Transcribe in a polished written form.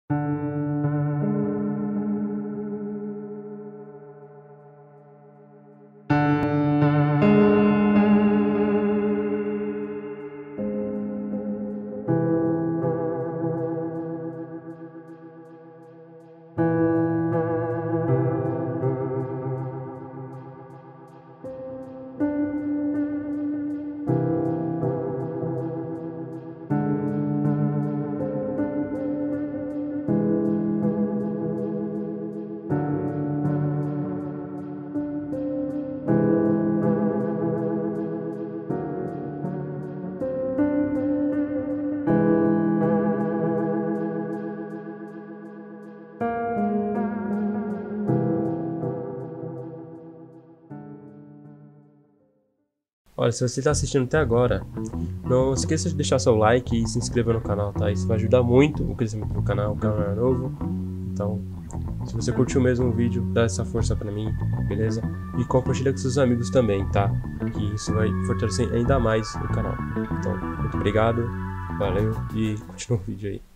Olha, se você está assistindo até agora, não esqueça de deixar seu like e se inscrever no canal, tá? Isso vai ajudar muito o crescimento do canal, o canal é novo. Então, se você curtiu mesmo o vídeo, dá essa força pra mim, beleza? E compartilha com seus amigos também, tá? Que isso vai fortalecer ainda mais o canal. Então, muito obrigado, valeu e continua o vídeo aí.